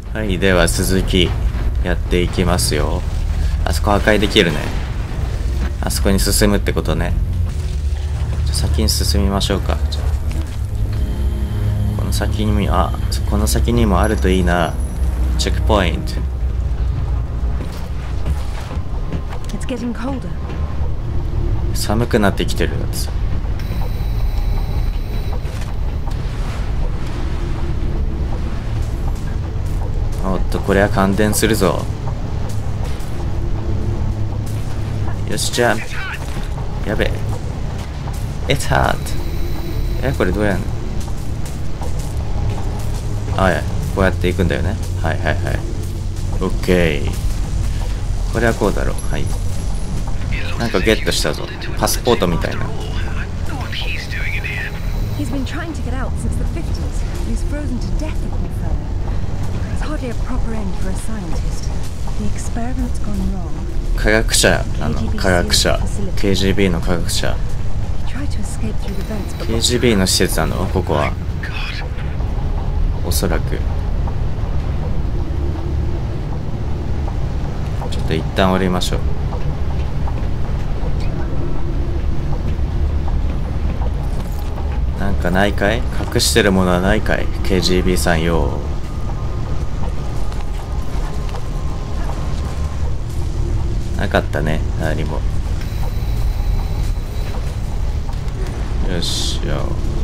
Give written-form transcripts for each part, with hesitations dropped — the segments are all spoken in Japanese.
はい、では続きやっていきますよ。あそこ破壊できるね。あそこに進むってことね。じゃ先に進みましょうか。じゃあこの先にもこの先にもあるといいな。チェックポイント。 It's getting colder. 寒くなってきてるやつ。おっと、これは感電するぞ。よし、じゃあやべえ It's hot。 これどうやんの。いや、こうやっていくんだよね。はいはいはい。 OK。 これはこうだろう。はい、なんかゲットしたぞ。パスポートみたいな。 He's been trying to get out since the 50s. He's frozen to death in Inferno. It's hardly a proper end for a scientist. The experiment's gone wrong. 科学者科学者 KGB の科学者。 He tried to escape through the vents, but KGB の施設なのここは。おそらくちょっと一旦降りましょう。なんかないかい？隠してるものはないかい？ KGB さんよ。なかったね、何も。よしよ。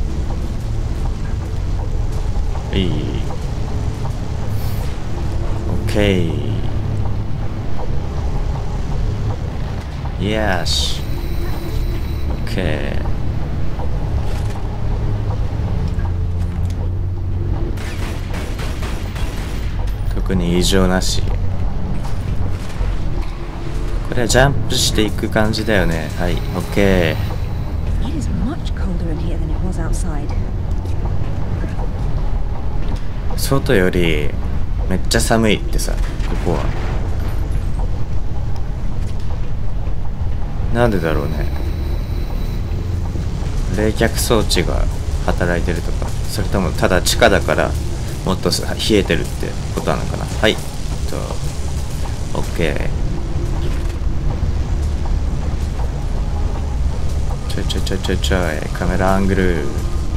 いい。OK。よし。OK。特に異常なし。これはジャンプしていく感じだよね。はい、OK。 it is much colder in here than it was outside. 外よりめっちゃ寒いってさ、ここは。なんでだろうね。冷却装置が働いてるとか、それともただ地下だからもっと冷えてるってことなのかな。はい、OK。 ちょいカメラアングル。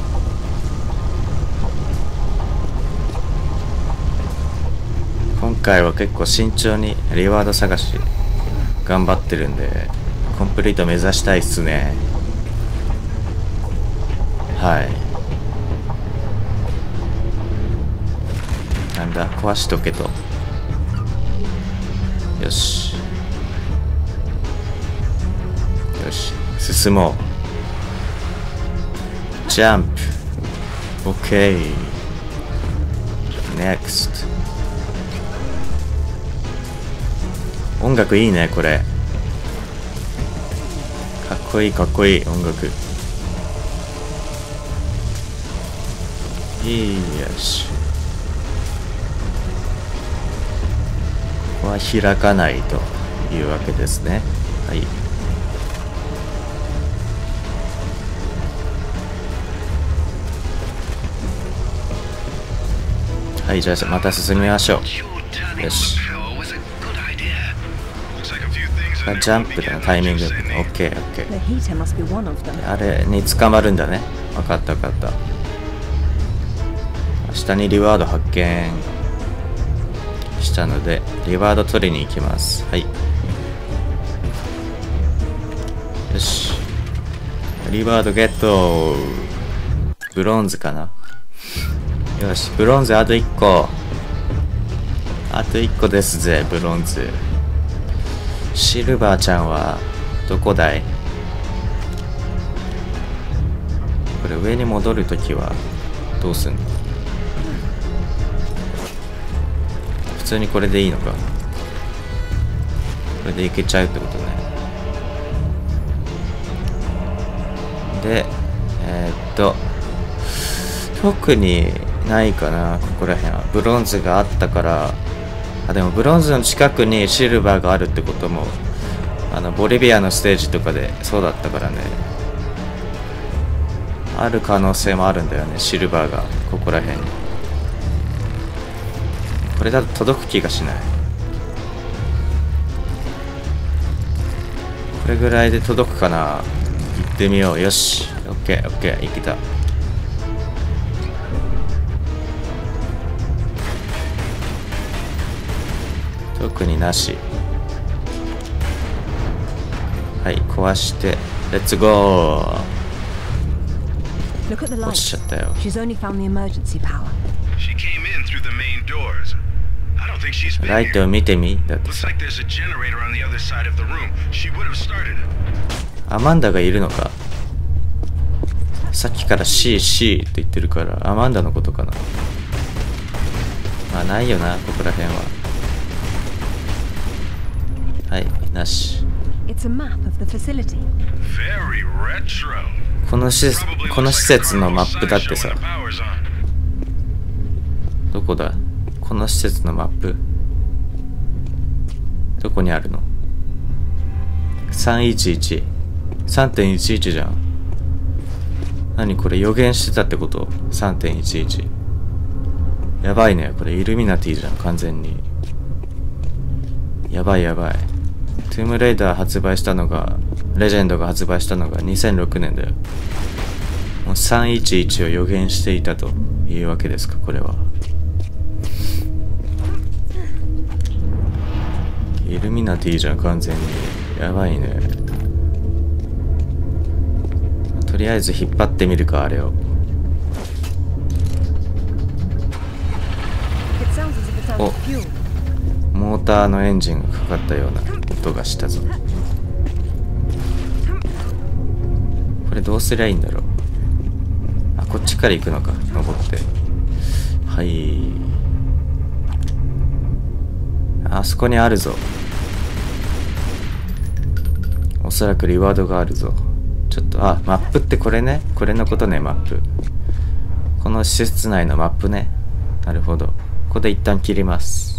今回は結構慎重にリワード探し頑張ってるんで、コンプリート目指したいっすね。はい。なんだ、壊しとけと。よしよし、進もう。ジャンプ OK。 NEXT。 音楽いいね、これ。かっこいいかっこいい音楽。よし、ここは開かないというわけですね。はい。はい、じゃあまた進みましょう。よし。ジャンプのタイミング。OK OK。 The heater must be one of them. あれに捕まるんだね。分かった分かった。下にリワード発見したのでリワード取りに行きます。はい、よし、リワードゲット。ブロンズかな。よし、ブロンズあと1個。あと1個ですぜ、ブロンズ。シルバーちゃんはどこだい？これ上に戻るときはどうすんの？普通にこれでいいのか？これでいけちゃうってことね。で、特にないかな、ここら辺は。ブロンズがあったから。でもブロンズの近くにシルバーがあるってことも、ボリビアのステージとかでそうだったからね。ある可能性もあるんだよね、シルバーがここら辺に。 これだと届く気がしない。これぐらいで届くかな。行ってみよう。よし、オッケーオッケー、行けた。特になし。はい、壊してレッツゴー。 Look at the 落ち lights. ちゃったよ。 She's only found the emergency power. She came in through the main doors. I don't think she's been ライトを here. 見てみ。だって Looks さ、 like there's a generator on the other side of the room. She would have started it. アマンダがいるのか。さっきから C って言ってるからアマンダのことかな。まあないよな、ここら辺は。はい、なし。 It's a map of the facility. Very retro. この施設のマップだってさ。どこだ、この施設のマップ。どこにあるの。 311 3.11 じゃん。何これ、予言してたってこと。 3.11 やばいね、これイルミナティじゃん、完全に。やばいやばい。トゥームレイダー発売したのが、レジェンドが発売したのが2006年だよ。もう311を予言していたというわけですか、これは。イルミナティじゃん、完全に。やばいね。とりあえず引っ張ってみるか、あれを。 It sounds as if it's out of fuel. モーターのエンジンがかかったような音がしたぞ。これどうすりゃいいんだろう。あ、こっちから行くのか、登って。はい、あそこにあるぞ。おそらくリワードがあるぞ。ちょっと、あ、マップってこれね。これのことね、マップ。この施設内のマップね。なるほど。ここで一旦切ります。